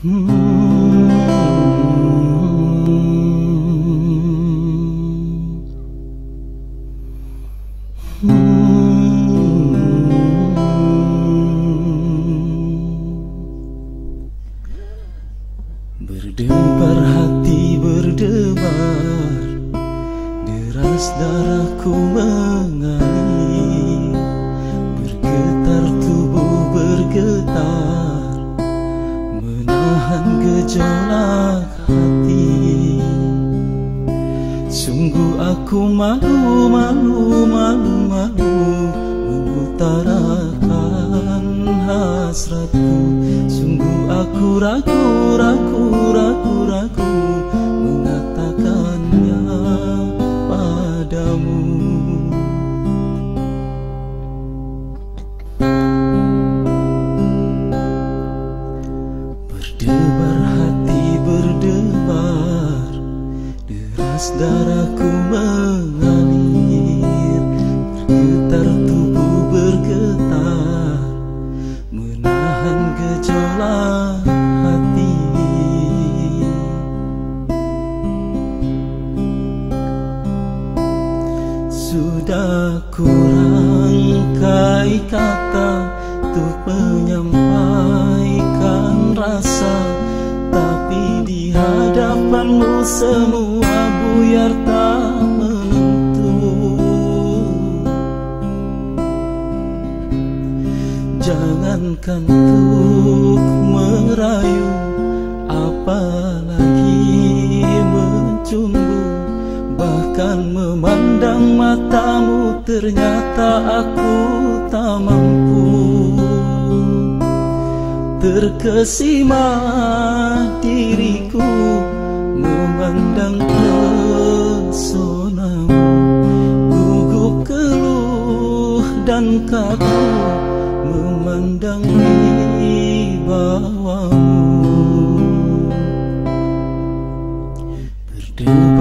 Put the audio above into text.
Berdebar hati berdebar, deras darahku mengalir, bergetar tubuh bergetar, menahan gejolak hati. Sungguh aku malu, malu, malu, malu mengutarakan hasratku. Sungguh aku ragu, ragu, ragu, ragu mengatakannya padamu. Berdebar hati berdebar, deras darahku mengalir, bergetar tubuh bergetar, menahan gejolak hati. Sudah kurangkai kata untuk menyampaikan rasa, tapi di hadapanmu semua buyar tak menentu. Jangankan untuk merayu, apalagi mencumbu, bahkan memandang matamu ternyata aku tak mampu. Terkesima diriku memandang pesonamu, gugup keluh dan kaku memandang wibawamu. Berdebar